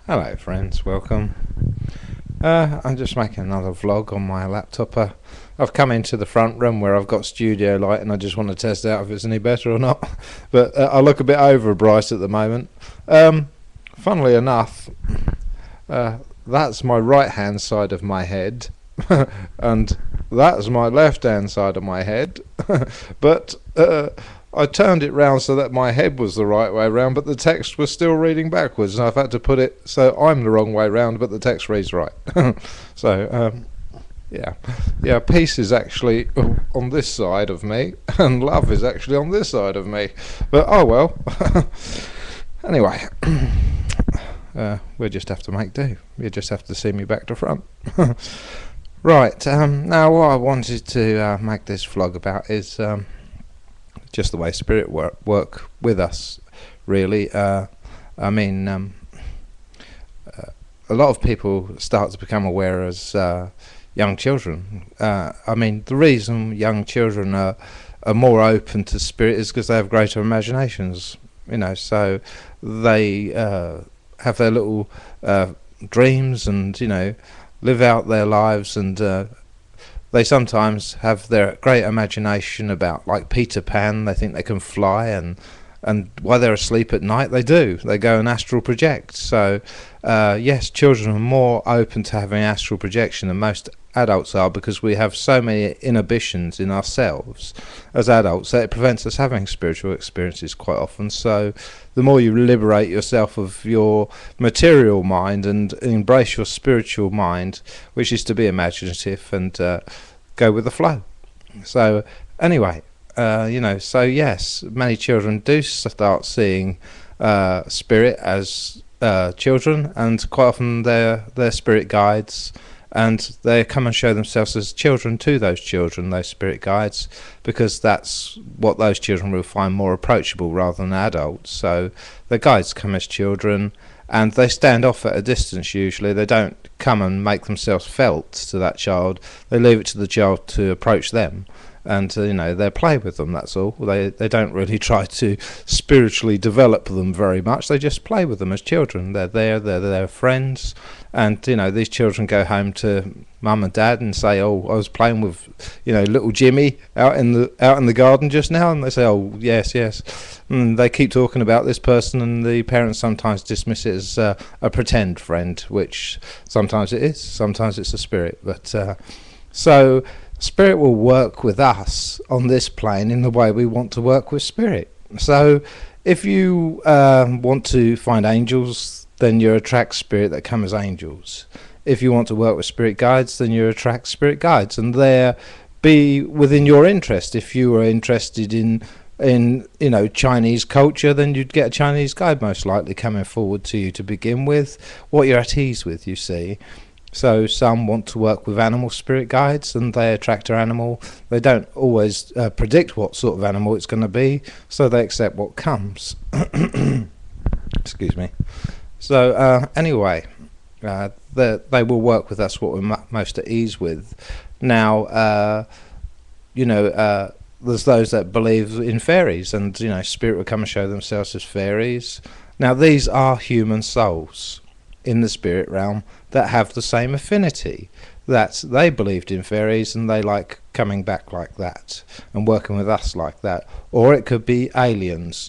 Hello friends, welcome. I'm just making another vlog on my laptop. I've come into the front room where I've got studio light and I just want to test out if it's any better or not. But I look a bit over bright at the moment. Funnily enough, that's my right hand side of my head and that's my left hand side of my head. But I turned it round so that my head was the right way round, but the text was still reading backwards, and I've had to put it so I'm the wrong way round, but the text reads right. Yeah, peace is actually on this side of me, and love is actually on this side of me. But oh well. Anyway, we'll just have to make do. You just have to see me back to front. Right. Now, what I wanted to make this vlog about is just the way spirit work with us, really. A lot of people start to become aware as young children. The reason young children are more open to spirit is because they have greater imaginations, so they have their little dreams and, live out their lives, and they sometimes have their great imagination about, like Peter Pan. They think they can fly, and while they're asleep at night, they go and astral project. So yes, children are more open to having astral projection than most adults are, because we have so many inhibitions in ourselves as adults that it prevents us having spiritual experiences quite often. So the more you liberate yourself of your material mind and embrace your spiritual mind, which is to be imaginative and go with the flow. So anyway, so yes, many children do start seeing spirit as children, and quite often they're spirit guides, and they come and show themselves as children to those spirit guides, because that's what those children will find more approachable rather than adults. So the guides come as children, and they stand off at a distance usually. They don't come and make themselves felt to that child. They leave it to the child to approach them, and they play with them, that's all. They don't really try to spiritually develop them very much. They just play with them as children. They're their friends, and these children go home to mum and dad and say, oh, I was playing with little Jimmy out in the garden just now, and they say, oh yes, and they keep talking about this person, and the parents sometimes dismiss it as a pretend friend, which sometimes it is, sometimes it's a spirit. But so spirit will work with us on this plane in the way we want to work with spirit. So if you want to find angels, then you attract spirit that come as angels. If you want to work with spirit guides, then you attract spirit guides, and they'll be within your interest. If you were interested in Chinese culture, then you'd get a Chinese guide most likely coming forward to you to begin with, what you're at ease with, you see. So some want to work with animal spirit guides, and they attract an animal. They don't always predict what sort of animal it's going to be, so they accept what comes. Excuse me. So anyway, they will work with us what we're most at ease with. Now, there's those that believe in fairies, and spirit will come and show themselves as fairies. Now these are human souls in the spirit realm that have the same affinity, that they believed in fairies and they like coming back like that and working with us like that. Or it could be aliens.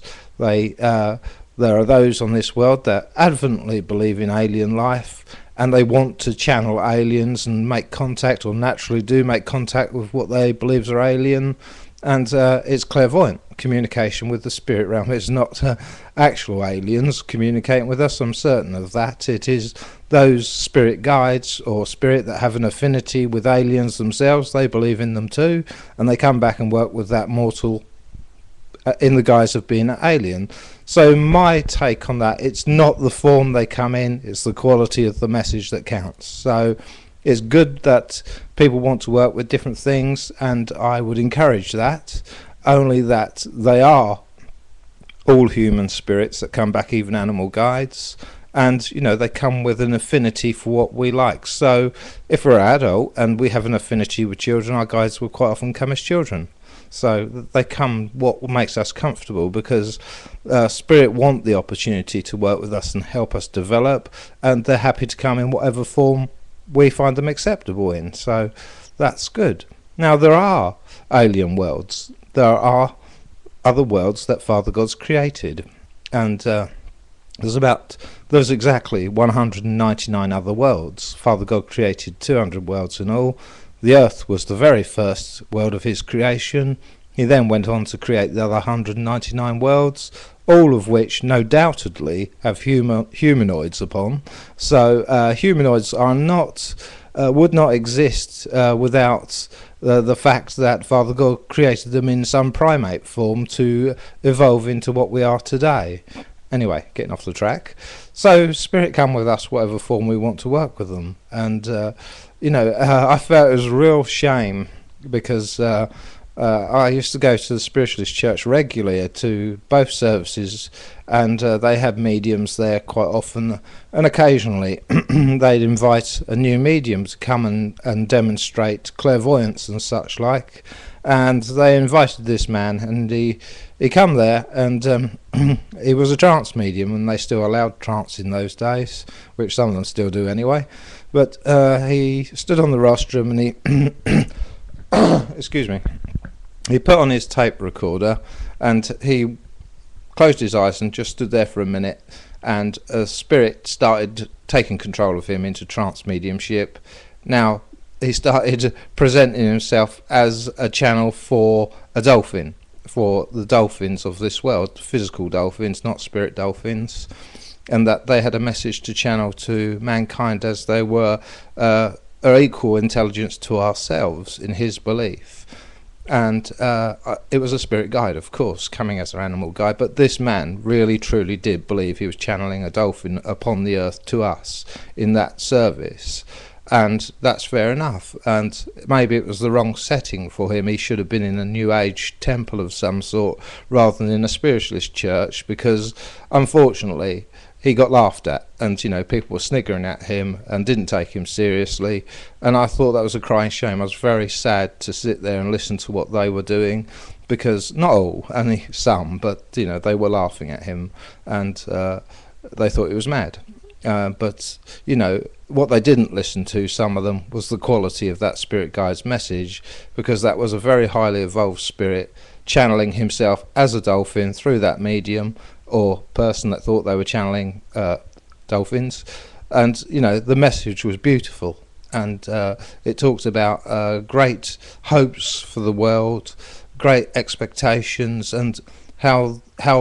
There are those on this world that adamantly believe in alien life, and they want to channel aliens and make contact, or naturally do make contact with what they believe are alien. And it's clairvoyant communication with the spirit realm. It's not actual aliens communicating with us, I'm certain of that. It is those spirit guides or spirit that have an affinity with aliens themselves. They believe in them too, and they come back and work with that mortal in the guise of being an alien. So my take on that, it's not the form they come in, it's the quality of the message that counts. So it's good that people want to work with different things, and I would encourage that, only that they are all human spirits that come back, even animal guides, and they come with an affinity for what we like. So if we're an adult and we have an affinity with children, our guides will quite often come as children. So they come what makes us comfortable, because spirit want the opportunity to work with us and help us develop, and they're happy to come in whatever form we find them acceptable in. So that's good. Now, there are alien worlds. There are other worlds that Father God's created, and there's exactly 199 other worlds. Father God created 200 worlds in all. The Earth was the very first world of his creation. He then went on to create the other 199 worlds, all of which no doubtedly have humanoids upon. So humanoids are not would not exist without the fact that Father God created them in some primate form to evolve into what we are today. Anyway, getting off the track. So spirit come with us whatever form we want to work with them. And I felt it was a real shame, because I used to go to the Spiritualist Church regularly to both services, and they had mediums there quite often, and occasionally they'd invite a new medium to come and demonstrate clairvoyance and such like. And they invited this man, and he come there, and he was a trance medium, and they still allowed trance in those days, which some of them still do anyway. But he stood on the rostrum, and he excuse me, he put on his tape recorder, and he closed his eyes and just stood there for a minute, and a spirit started taking control of him into trance mediumship. Now, he started presenting himself as a channel for a dolphin, for the dolphins of this world, physical dolphins, not spirit dolphins, and that they had a message to channel to mankind, as they were are equal intelligence to ourselves in his belief. And it was a spirit guide, of course, coming as an animal guide, but this man really truly did believe he was channeling a dolphin upon the earth to us in that service. And that's fair enough, and maybe it was the wrong setting for him. He should have been in a New Age temple of some sort rather than in a spiritualist church, because unfortunately he got laughed at, and people were sniggering at him and didn't take him seriously, and I thought that was a crying shame. I was very sad to sit there and listen to what they were doing, because not all, only some, but they were laughing at him, and they thought he was mad. But what they didn't listen to, some of them, was the quality of that spirit guide's message, because that was a very highly evolved spirit channeling himself as a dolphin through that medium or person that thought they were channeling dolphins. And the message was beautiful, and it talked about great hopes for the world, great expectations, and how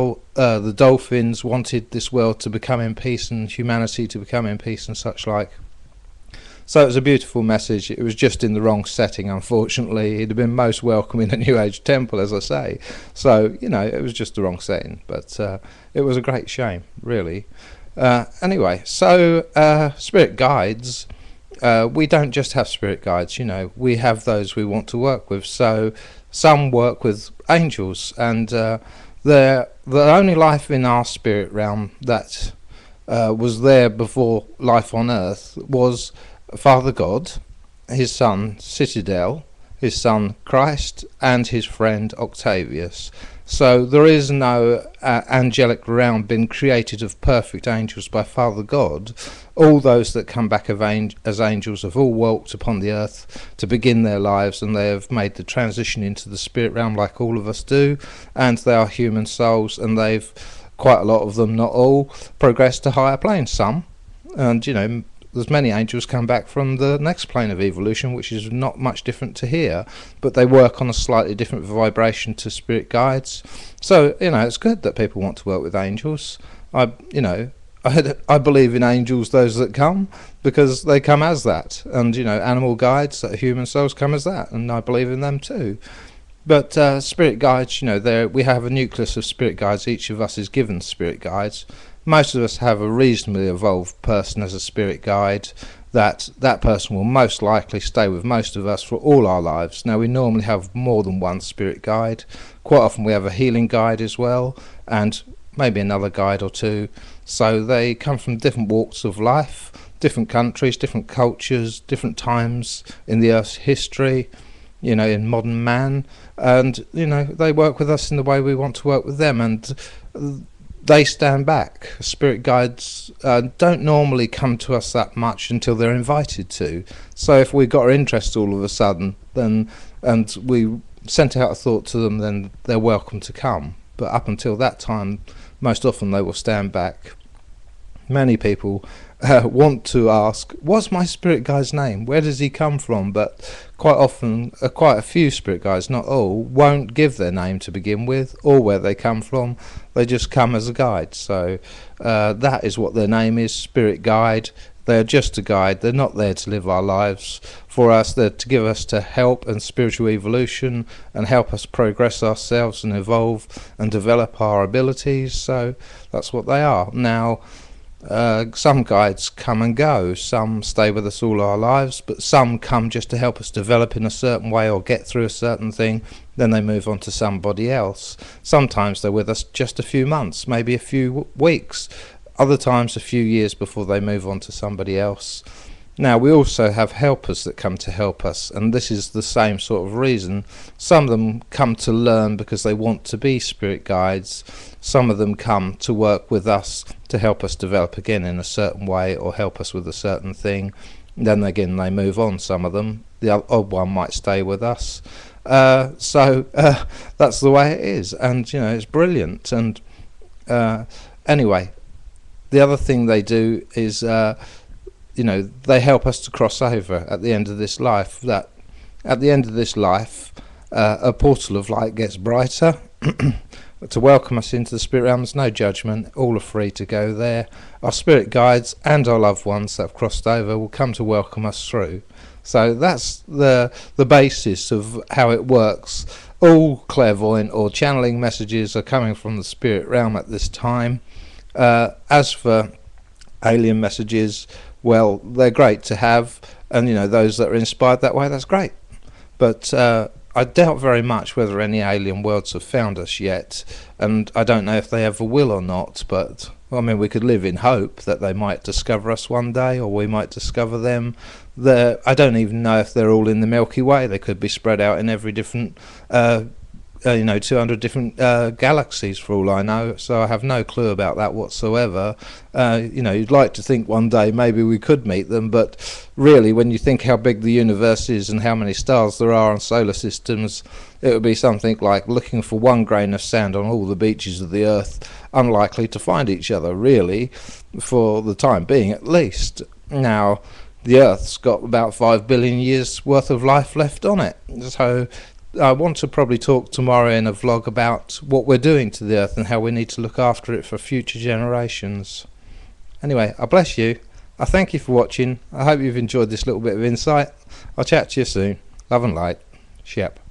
the dolphins wanted this world to become in peace and humanity to become in peace and such like. So it was a beautiful message. It was just in the wrong setting, unfortunately. He'd have been most welcome in a New Age temple, as I say. So, it was just the wrong setting. But it was a great shame, really. Anyway, so spirit guides, we don't just have spirit guides, we have those we want to work with. So some work with angels, and the only life in our spirit realm that was there before life on earth was Father God, his son Citadel, his son Christ, and his friend Octavius. So there is no angelic realm been created of perfect angels by Father God. All those that come back as angels have all walked upon the earth to begin their lives, and they have made the transition into the spirit realm like all of us do, and they are human souls, and they've, quite a lot of them, not all, progressed to higher planes. Some, and there's many angels come back from the next plane of evolution, which is not much different to here, but they work on a slightly different vibration to spirit guides. So it's good that people want to work with angels. I believe in angels, those that come, because they come as that, and animal guides that are human souls come as that, and I believe in them too. But spirit guides, we have a nucleus of spirit guides. Each of us is given spirit guides. Most of us have a reasonably evolved person as a spirit guide. That person will most likely stay with most of us for all our lives. Now, we normally have more than one spirit guide. Quite often we have a healing guide as well, and maybe another guide or two. So they come from different walks of life, different countries, different cultures, different times in the Earth's history. in modern man, and they work with us in the way we want to work with them, and they stand back. Spirit guides don't normally come to us that much until they're invited to. So if we got our interest all of a sudden, then and we sent out a thought to them, then they're welcome to come. But up until that time, most often they will stand back. Many people want to ask, what's my spirit guide's name? Where does he come from? But quite often, quite a few spirit guides, not all, won't give their name to begin with or where they come from. They just come as a guide. So that is what their name is, spirit guide. They're just a guide. They're not there to live our lives for us. They're to give us to help and spiritual evolution and help us progress ourselves and evolve and develop our abilities. So that's what they are. Now, some guides come and go. Some stay with us all our lives, but some come just to help us develop in a certain way or get through a certain thing. Then they move on to somebody else. Sometimes they're with us just a few months, maybe a few weeks. Other times a few years before they move on to somebody else. Now, we also have helpers that come to help us, and this is the same sort of reason. Some of them come to learn because they want to be spirit guides. Some of them come to work with us to help us develop again in a certain way or help us with a certain thing. Then again they move on, some of them. The odd one might stay with us. So that's the way it is, and it's brilliant. And anyway, the other thing they do is they help us to cross over at the end of this life. That at the end of this life a portal of light gets brighter to welcome us into the spirit realms. No judgment, all are free to go there. Our spirit guides and our loved ones that have crossed over will come to welcome us through. So that's the basis of how it works. All clairvoyant or channeling messages are coming from the spirit realm at this time. As for alien messages, well, they're great to have, and those that are inspired that way, that's great. But I doubt very much whether any alien worlds have found us yet, and I don't know if they ever will or not. But we could live in hope that they might discover us one day, or we might discover them. I don't even know if they're all in the Milky Way. They could be spread out in every different 200 different galaxies for all I know, so I have no clue about that whatsoever. You'd like to think one day maybe we could meet them, but really when you think how big the universe is and how many stars there are in solar systems, it would be something like looking for one grain of sand on all the beaches of the earth, unlikely to find each other, really, for the time being at least. Now, the earth's got about 5 billion years worth of life left on it, so I want to probably talk tomorrow in a vlog about what we're doing to the earth and how we need to look after it for future generations. Anyway, I bless you. I thank you for watching. I hope you've enjoyed this little bit of insight. I'll chat to you soon. Love and light. Shep.